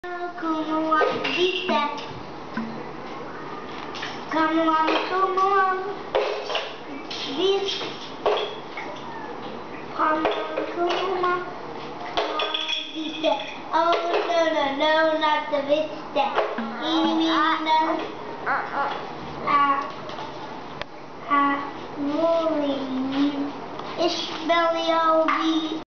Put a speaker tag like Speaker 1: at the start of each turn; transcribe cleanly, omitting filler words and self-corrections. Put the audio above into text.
Speaker 1: Como viste, como viste, como viste. Oh no, not the viste. Moving. Ich will